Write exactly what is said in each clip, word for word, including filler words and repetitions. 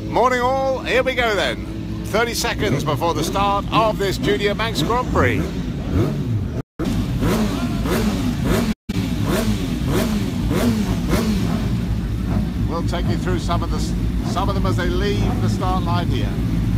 Morning all, here we go then. thirty seconds before the start of this Junior Manx Grand Prix. We'll take you through some of the some of them as they leave the start line here.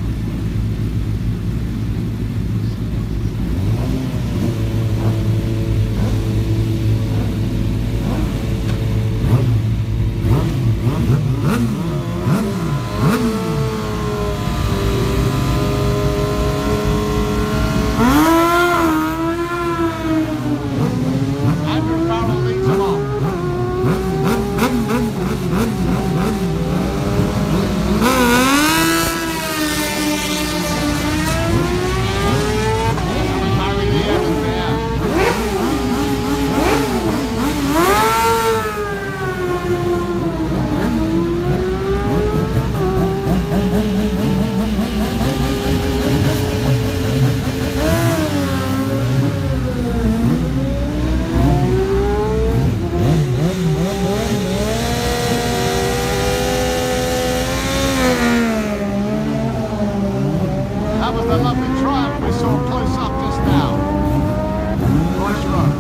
That was the lovely triumph we saw close up just now. Nice run.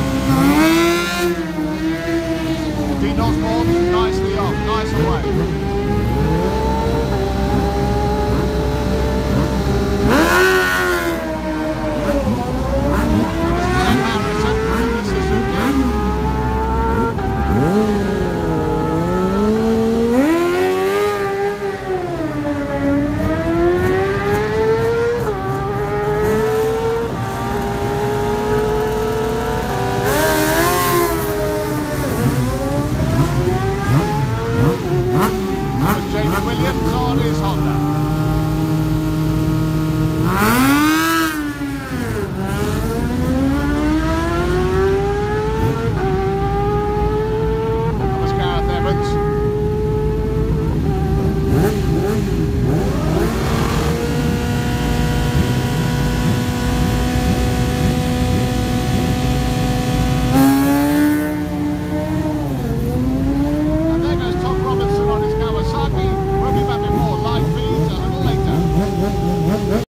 Dean Osborne nicely off, nice away.